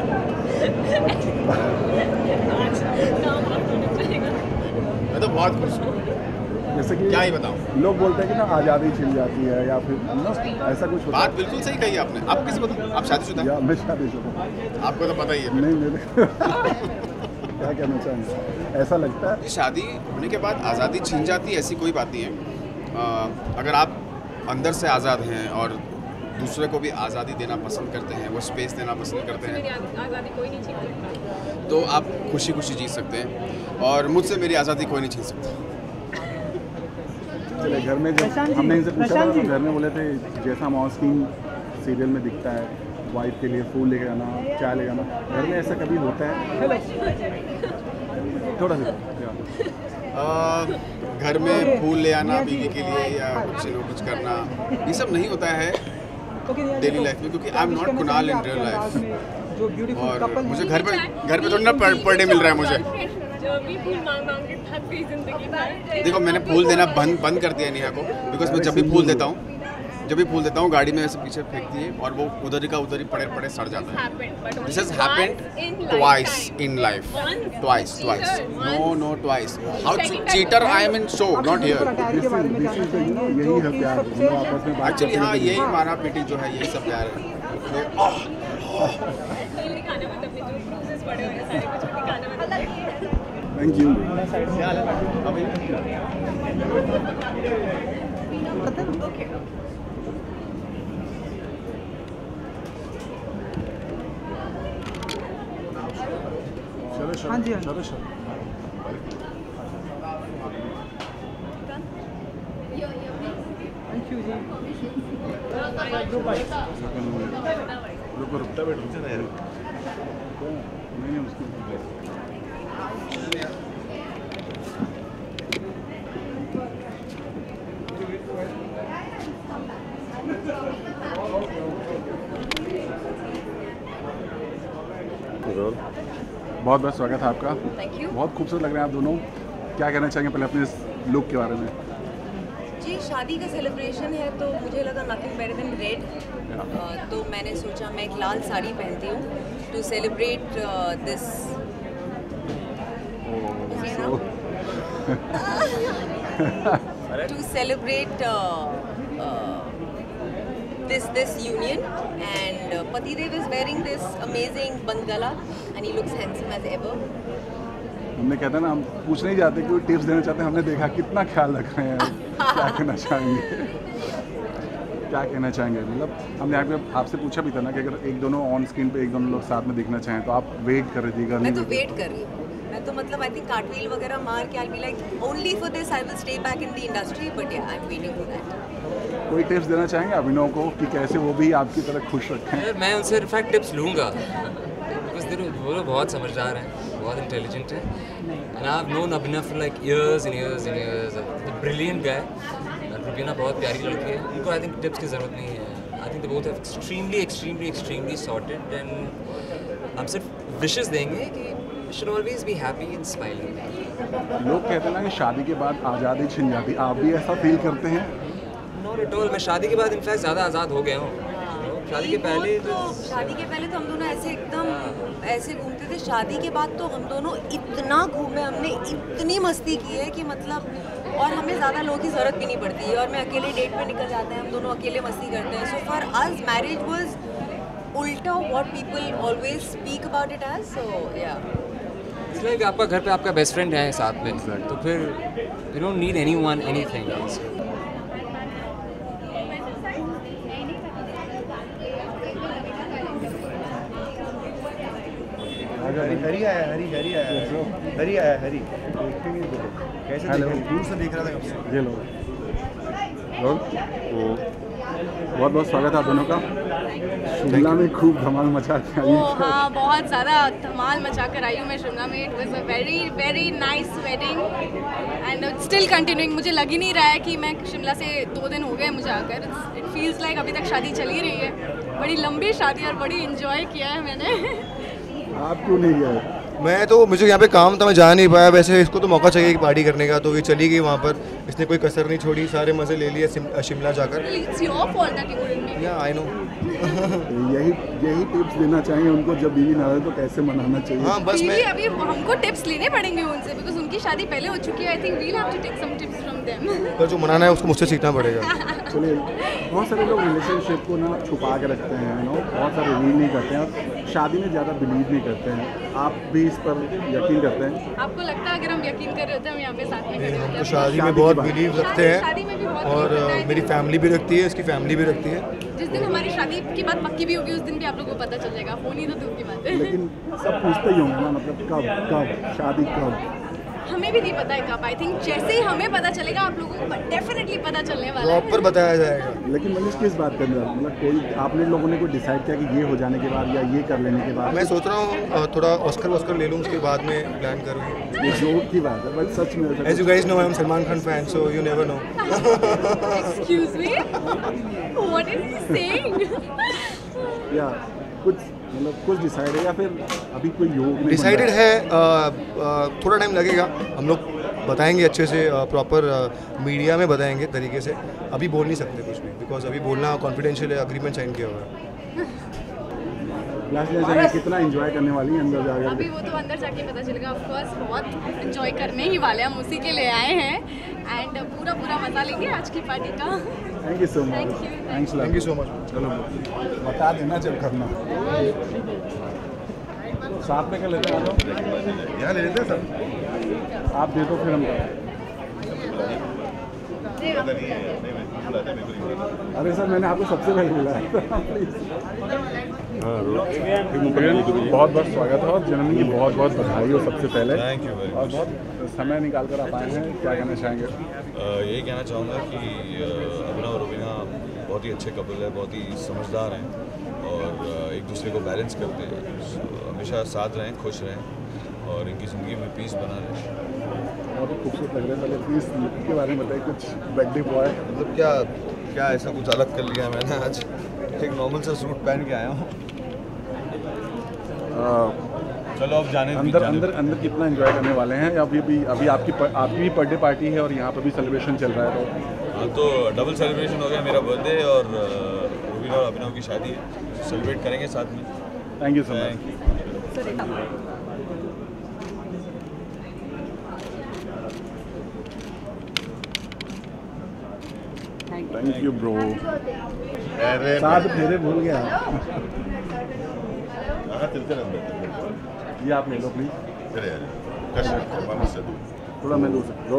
Speaker 16: मैं तो बहुत खुश हूँ,
Speaker 6: जैसे कि
Speaker 16: क्या ही बताऊँ।
Speaker 6: लोग बोलते हैं कि ना आज़ादी छिन जाती है, या फिर ना ऐसा कुछ होता है।
Speaker 16: बात बिल्कुल सही कही आपने। आप किसी बताओ, आप शादीशुदा?
Speaker 6: या मैं शादीशुदा।
Speaker 16: आपको तो पता ही है।
Speaker 6: नहीं मेरे क्या कहना चाहेंगे? ऐसा लगता है
Speaker 16: शादी होने के बाद आज़ादी छिन जाती है, ऐसी कोई बात नहीं है। आ, अगर आप अंदर से आज़ाद हैं और दूसरे को भी आज़ादी देना पसंद करते हैं, वो स्पेस देना पसंद करते हैं,
Speaker 7: आज़ादी कोई नहीं छीन सकता,
Speaker 16: तो आप खुशी खुशी जी सकते हैं, और मुझसे मेरी आज़ादी कोई नहीं छीन सकता।
Speaker 6: चले घर में जब हमने इनसे पूछा था, तो घर में बोले थे जैसा मॉस्किंग सीरियल में दिखता है, वाइफ के लिए फूल लेके आना, चाय लेके आना, घर में ऐसा कभी होता है? थोड़ा सा
Speaker 16: घर में फूल ले आना बीवी के लिए, या कुछ कुछ करना, ये सब नहीं होता है डेली लाइफ में, क्योंकि I am not Kunal in real life. और मुझे घर पे घर पे थोड़ी ना पर डे मिल रहा है मुझे।
Speaker 7: जो भी फूल मांग मांग के थक गई जिंदगी में।
Speaker 16: देखो, मैंने फूल देना बंद बंद कर दिया नेहा को, बिकॉज मैं जब भी फूल देता हूँ जब भी फूल देता हूँ गाड़ी में ऐसे पीछे फेंकती है और वो उधर ही का उधर ही पड़े पड़े सड़ जाता है. This has happened twice in life. Twice twice no no twice. How cheater I am in show not here. Actually हाँ यही मारा पीटी जो है यही सब प्यार है.
Speaker 6: Thank you.
Speaker 3: हाँ जी हाँ थैंक यू जी.
Speaker 6: रुको रुकता बैठ रुक ना यार. नहीं उसको बहुत बहुत स्वागत है आपका.
Speaker 13: Thank you.
Speaker 6: बहुत खूबसूरत लग रहे हैं आप दोनों. क्या कहना चाहेंगे पहले अपने इस लुक के बारे में?
Speaker 13: जी शादी का सेलिब्रेशन है तो मुझे लगा नथिंग बेटर देन रेड. तो मैंने सोचा मैं एक लाल साड़ी पहनती हूँ to celebrate this. To celebrate this this union and uh, Patidev is wearing this amazing bangala and he looks handsome as ever.
Speaker 6: हमने कहता ना हम पूछने ही जाते कोई टिप्स देना चाहते हैं. हमने देखा कितना ख्याल रख रहे हैं. क्या कहना चाहेंगे? क्या कहना चाहेंगे? मतलब हमने आपसे आपसे पूछा भी था ना कि अगर एक दोनों ऑन स्क्रीन पे एक दोनों लोग साथ में देखना चाहें तो आप वेट कर रही थी.
Speaker 13: मैं तो वेट कर रही हूँ. मैं तो मतलब आई थिंक कार्टवील वगैरह मार के I be like only for this I will stay back in the industry but yeah I am waiting for that.
Speaker 6: कोई टिप्स देना चाहेंगे अभिनव को कि कैसे वो भी आपकी तरह खुश रखें?
Speaker 17: मैं उनसे इनफैक्ट टिप्स लूँगा बिकॉज वो लोग बहुत समझदार हैं, बहुत इंटेलिजेंट हैं. And I have known Abhinav for like years and years and years. Brilliant guy. Rubina बहुत प्यारी लड़की है. उनको आई थिंक टिप्स की ज़रूरत नहीं है. I think they both have extremely extremely extremely sorted and हम सिर्फ विशेस देंगे कि should always be happy and smiling.
Speaker 6: लोग कहते हैं ना कि शादी के बाद आज़ादी छिन जाती. आप भी ऐसा फील करते हैं?
Speaker 17: Not at all. मैं शादी के बाद इनफैक्ट ज़्यादा आज़ाद हो गया हूँ. शादी के पहले
Speaker 13: तो शादी के पहले तो हम दोनों ऐसे एकदम ऐसे घूमते थे. शादी के बाद तो हम दोनों इतना घूमे, हमने इतनी मस्ती की है कि मतलब और हमें ज़्यादा लोगों की ज़रूरत भी नहीं पड़ती है. और मैं अकेले डेट पे निकल जाते हैं, हम दोनों अकेले मस्ती करते हैं. So for us marriage was उल्टा what people always speak about it as. So yeah
Speaker 17: इसलिए कि आपका घर पे आपका बेस्ट फ्रेंड है साथ में तो फिर you don't need anyone anything else.
Speaker 2: हरी हरी आया हरी हरी आया हरी आया हरी. कैसे दूर से देख रहा था कब से.
Speaker 6: ये लो बहुत बहुत स्वागत है आप दोनों का. शिमला में खूब धमाल मचा के आई.
Speaker 18: हाँ बहुत ज़्यादा धमाल मचा कर आई हूँ मैं शिमला में. It was a very very nice wedding and still continuing. मुझे लग ही नहीं रहा है कि मैं शिमला से दो दिन हो गए मुझे आकर. इट फील्स लाइक अभी तक शादी चली रही है. बड़ी लंबी शादी और बड़ी इंजॉय किया है मैंने.
Speaker 6: आप क्यों नहीं गए?
Speaker 2: मैं तो मुझे यहाँ पे काम था, मैं जा नहीं पाया. वैसे इसको तो मौका चाहिए पार्टी करने का, तो ये चली गई वहाँ पर. इसने कोई कसर नहीं छोड़ी, सारे मज़े ले लिए शिमला जाकर. या आई नो.
Speaker 6: यही यही टिप्स देना चाहिए उनको जब बीवी ना रहे तो कैसे मनाना चाहिए.
Speaker 2: हाँ बस मैं
Speaker 18: अभी हमको टिप्स लेने पड़ेंगे उनसे बिकॉज उनकी शादी पहले हो चुकी है. I think we'll have to take some tips from them.
Speaker 2: पर जो मनाना है उसको मुझसे सीखना पड़ेगा.
Speaker 6: चलिए बहुत सारे लोग रिलेशनशिप को ना छुपा के रखते हैं नो. बहुत सारे रिवील नहीं करते हैं और शादी में ज़्यादा बिलीव नहीं करते हैं. आप भी इस पर यकीन करते हैं?
Speaker 18: आपको लगता है अगर हम यकीन कर रहे होते हैं हम यहाँ पे साथ में खड़े होते?
Speaker 2: तो शादी में बहुत बिलीव रखते हैं और मेरी फैमिली भी रखती है, इसकी फैमिली भी रखती है.
Speaker 18: जिस दिन हमारी शादी की बात पक्की भी होगी उस दिन भी आप लोगों को पता चल जाएगा. होनी तो दूर की बात है.
Speaker 6: लेकिन सब पूछते ही होंगे ना मतलब कब कब शादी कब.
Speaker 18: हमें भी नहीं पता है कब. आई थिंक जैसे ही हमें पता चलेगा आप लोगों को डेफिनेटली पता चलने वाला है.
Speaker 2: प्रॉपर बताया जाएगा.
Speaker 6: लेकिन मनीष किस बात कर रहे हैं? मतलब कोई आपने लोगों ने कोई डिसाइड किया कि ये हो जाने के बाद या ये कर लेने के बाद?
Speaker 2: मैं सोच रहा हूँ थोड़ा ऑस्कर वॉस्कर ले लूँ उसके बाद में प्लान करूँ.
Speaker 6: ये जोक की बात है बट सच में.
Speaker 2: As you guys know I am Salman Khan fan so you never know.
Speaker 18: Excuse me what is he saying?
Speaker 6: Yeah कुछ मतलब कुछ डिसाइड है या फिर अभी कोई योग नहीं?
Speaker 2: डिसाइडेड है. आ, आ, थोड़ा टाइम लगेगा. हम लोग बताएंगे अच्छे से, प्रॉपर मीडिया में बताएंगे तरीके से। अभी बोल नहीं सकते कुछ भी, बिकॉज अभी बोलना कॉन्फिडेंशियल है, अग्रीमेंट साइन किया हुआ है।
Speaker 6: कितना एंजॉय करने वाली है अंदर जाकर?
Speaker 18: अभी वो तो अंदर जाके पता चलेगा। ऑफ कोर्स बहुत एंजॉय करने ही वाले हम, उसी के लिए आए हैं एंड पूरा पूरा मजा लेंगे आज की पार्टी का।
Speaker 6: Thank you so much. Thanks
Speaker 2: thank you so much.
Speaker 6: चलो बता देना जब करना। साथ में क्या लेते हैं? यहाँ ले लेते हैं सर। आप दे दो फिर हम। अरे सर मैंने आपको सबसे पहले बोला है। बहुत बहुत स्वागत है और जन्मदिन की बहुत बहुत बधाई हो सबसे पहले।
Speaker 19: थैंक यू वेरी
Speaker 6: और बहुत समय निकाल कर आप आए हैं, क्या कहना चाहेंगे?
Speaker 19: यही कहना चाहूँगा कि अभिनव और रुबीना बहुत ही अच्छे कपल है, बहुत ही समझदार हैं और एक दूसरे को बैलेंस करते हैं। हमेशा साथ रहें, खुश रहें और इनकी ज़िंदगी में पीस बना रहें।
Speaker 6: बहुत ही खूबसूरत लग रहे हैं। पहले प्लीज़ लुक के बारे में बताइए कुछ। बर्थडे बॉय
Speaker 19: मतलब क्या क्या ऐसा कुछ अलग कर लिया मैंने? आज एक नॉर्मल सा सूट पहन के आया हूँ। चलो अब जाने
Speaker 6: अंदर
Speaker 19: जाने
Speaker 6: अंदर अंदर कितना एंजॉय करने वाले हैं? अभी भी अभी आपकी आपकी भी बर्थडे पार्टी है और यहाँ पर भी सेलिब्रेशन चल रहा है। तो
Speaker 19: हाँ, तो डबल सेलिब्रेशन हो गया, मेरा बर्थडे और रुबीना और अभिनव की शादी है, सेलिब्रेट करेंगे साथ में।
Speaker 6: Thank you so much. Thank you bro. साथ फेरे भूल गया।
Speaker 19: चलते रहते।
Speaker 6: ये आप ले लो प्लीज। थोड़ा मैं दूर से।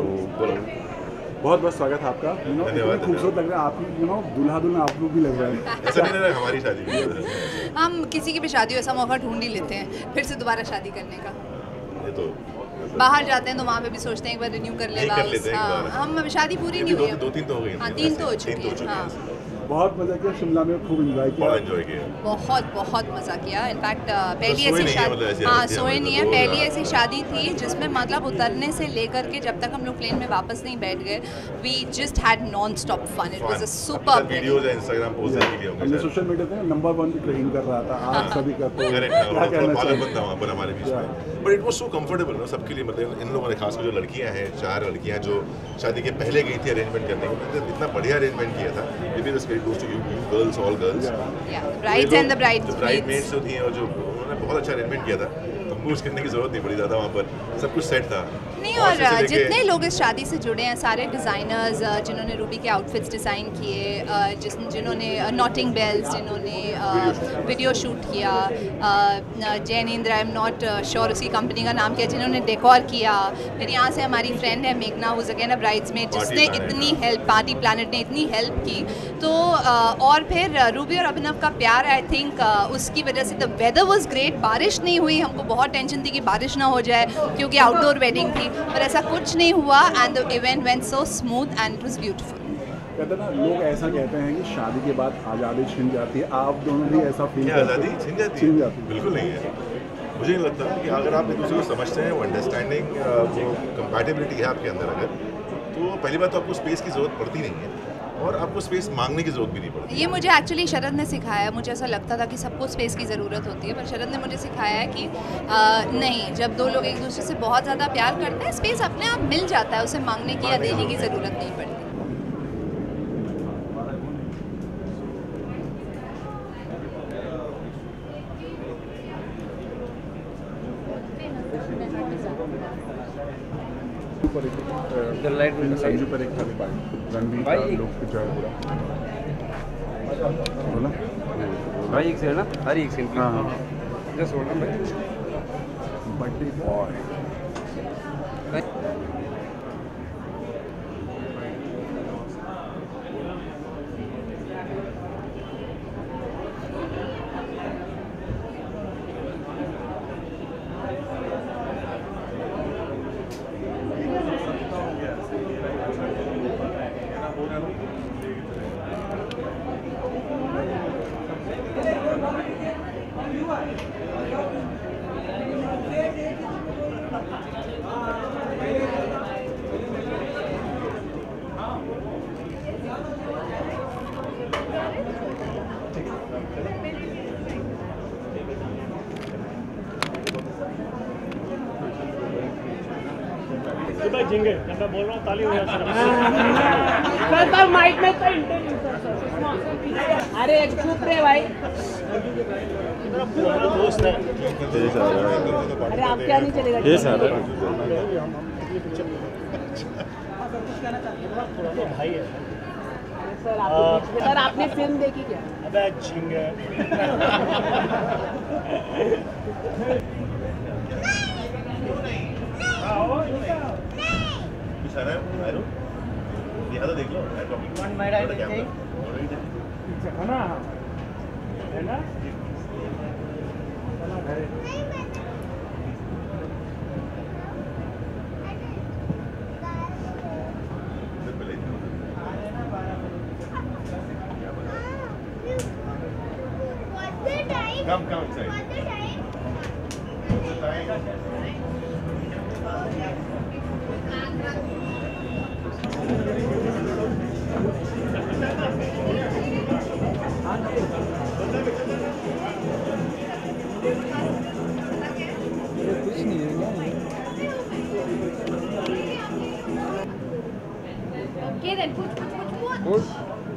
Speaker 6: बहुत बहुत स्वागत है आपका। धन्यवाद। खूबसूरत लग रहा है आप, यू नो दूल्हा दुल्हन आप लोग भी लग रहे हैं।
Speaker 19: ऐसा नहीं लग रहा हमारी शादी।
Speaker 20: हम किसी की भी शादी हो ऐसा मौका ढूंढ ही लेते हैं फिर से दोबारा शादी करने का।
Speaker 19: ये तो
Speaker 20: बाहर जाते हैं तो वहाँ पे भी सोचते हैं एक बार रिन्यू कर ले वाउस। हाँ, हम शादी पूरी नहीं हुई है।
Speaker 19: दो तीन तो हो गई।
Speaker 20: हाँ तीन तो हो चुकी है। हाँ
Speaker 6: बहुत मजा किया शिमला में, खूब एंजॉय किया।
Speaker 19: बहुत एंजॉय किया।
Speaker 20: बहुत बहुत मज़ा किया। इनफैक्ट पहली ऐसी शादी, हाँ सोए नहीं है, पहली ऐसी शादी थी जिसमें मतलब उतरने से लेकर के जब तक हम लोग प्लेन में वापस नहीं बैठ गए, we just had non stop fun. It was a super
Speaker 19: videos है, इंस्टाग्राम पोस्ट है वीडियो
Speaker 6: हमने सोशल मीडिया पे नंबर वन की ट्रेनिंग कर रहा था। आप सभी का तो
Speaker 19: क्या कहना चाहिए वहाँ पर हमारे बीच में। But it was so comfortable ना सबके लिए। मतलब इन लोगों ने खासकर जो लड़कियां हैं, चार लड़कियां जो शादी के पहले गई थी अरेंजमेंट करने के लिए, इतना बढ़िया अरेंजमेंट किया था। It is great goes to you girls, all girls,
Speaker 20: brides and the brides
Speaker 19: bridesmaids जो थी और जो उन्होंने बहुत अच्छा अरेंजमेंट किया था। हमको कुछ करने की जरूरत नहीं पड़ी ज़्यादा, वहाँ पर सब कुछ सेट था।
Speaker 20: नहीं और, और जितने लोग इस शादी से जुड़े हैं, सारे डिज़ाइनर्स जिन्होंने रूबी के आउटफिट्स डिज़ाइन किए, जिस जिन्होंने नॉटिंग बेल्स, जिन्होंने वीडियो शूट किया, Jainendra I am not sure उसकी कंपनी का नाम क्या, जिन्होंने डेकोर किया। फिर यहाँ से हमारी फ्रेंड है मेघना, हुज अगेन अ ब्राइड्समेड, जिसने इतनी हेल्प, पार्टी प्लानट ने इतनी हेल्प की। तो और फिर रूबी और अभिनव का प्यार, आई थिंक उसकी वजह से द वेदर वॉज ग्रेट। बारिश नहीं हुई, हमको बहुत टेंशन थी कि बारिश ना हो जाए क्योंकि आउटडोर वेडिंग थी, पर ऐसा कुछ नहीं हुआ and the event went so smooth and it was beautiful.
Speaker 6: कहते ना लोग ऐसा कहते हैं कि शादी के बाद आज़ादी छिन जाती है, आप दोनों भी ऐसा फील
Speaker 19: करते हैं? आज़ादी छिन जाती है? छिन जाती है बिल्कुल नहीं है। मुझे नहीं लगता कि अगर आप एक दूसरे को समझते हैं, वो अंडरस्टैंडिंग, वो कंपैटिबिलिटी है आपके अंदर, अगर तो पहली बात तो आपको स्पेस की ज़रूरत पड़ती नहीं है और आपको स्पेस मांगने की ज़रूरत भी नहीं पड़ती।
Speaker 20: ये मुझे एक्चुअली शरद ने सिखाया। मुझे ऐसा लगता था कि सबको स्पेस की ज़रूरत होती है, पर शरद ने मुझे सिखाया है कि आ, नहीं, जब दो लोग एक दूसरे से बहुत ज़्यादा प्यार करते हैं, स्पेस अपने आप मिल जाता है, उसे मांगने की या देने की ज़रूरत नहीं पड़ती।
Speaker 6: संजू पर एक खाली बाइक रणबीर का लोग कुछ है पूरा बोला
Speaker 21: भाई एक सेकंड ना, हर एक सेकंड
Speaker 6: हाँ
Speaker 21: जस्ट होल्ड ऑन भाई।
Speaker 6: बर्थडे बॉय
Speaker 1: झिंगे जब मैं बोल रहा हूँ ताली हो जाती
Speaker 9: सर सर माइक में तो इंटरव्यू सर सर अरे चुप रे भाई
Speaker 1: मेरा दोस्त है
Speaker 9: अरे आप क्या नहीं चलेगा
Speaker 1: ये सर भाई है
Speaker 9: सर आपने सर आपने फिल्म देखी क्या?
Speaker 1: अबे झिंगे
Speaker 22: यहाँ तो देख लो
Speaker 1: है ना है ना
Speaker 22: Come, come inside.
Speaker 4: Okay then, put, put, put, put.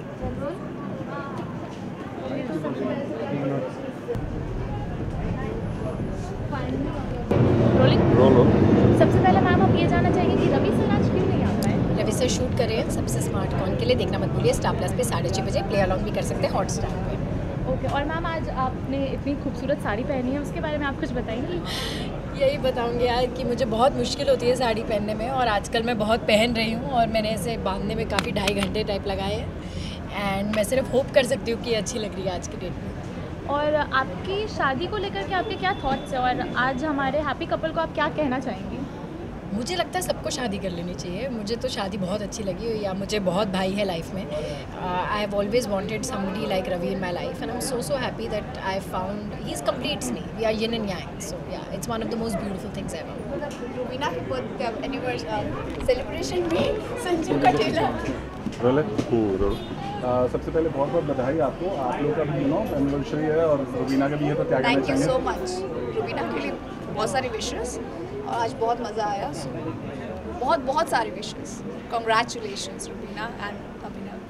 Speaker 23: सबसे पहले मैम आप ये जानना चाहेंगे कि रवि सर आज क्यों नहीं आ पाए?
Speaker 24: रवि सर शूट कर रहे हैं सबसे स्मार्ट कॉन के लिए, देखना मत भूलिए स्टार प्लस पे साढ़े छः बजे प्ले अलॉन्ग भी कर सकते हैं हॉट स्टार पे।
Speaker 23: ओके और मैम आज आपने इतनी खूबसूरत साड़ी पहनी है उसके बारे में आप कुछ बताएंगी?
Speaker 24: यही बताऊंगी यार कि मुझे बहुत मुश्किल होती है साड़ी पहनने में और आजकल मैं बहुत पहन रही हूँ और मैंने इसे बांधने में काफ़ी ढाई घंटे टाइप लगाए हैं एंड मैं सिर्फ होप कर सकती हूँ कि अच्छी लग रही है आज की डेट में।
Speaker 23: और आपकी शादी को लेकर के आपके क्या थॉट्स हैं और आज हमारे हैप्पी कपल को आप क्या कहना चाहेंगी?
Speaker 24: मुझे लगता है सबको शादी कर लेनी चाहिए, मुझे तो शादी बहुत अच्छी लगी या मुझे बहुत भाई है लाइफ में। I have always wanted somebody like Ravi in my life and I am so so happy that I found he is completes me, we are yin and yang, so yeah it's one of the most beautiful things ever.
Speaker 15: Rubina के birthday anniversary celebration में संजू कटेला
Speaker 6: role सबसे पहले बहुत बहुत बधाई आपको, आप लोग का भी यू नो एनिवर्सरी है और रूबीना का भी है, तो क्या कहना
Speaker 20: थैंक यू
Speaker 6: चाहेंगे?
Speaker 20: सो मच रूबीना के लिए बहुत सारी विशेस और आज बहुत मज़ा आया, so बहुत बहुत सारे wishes, congratulations Rubina and Abhinav.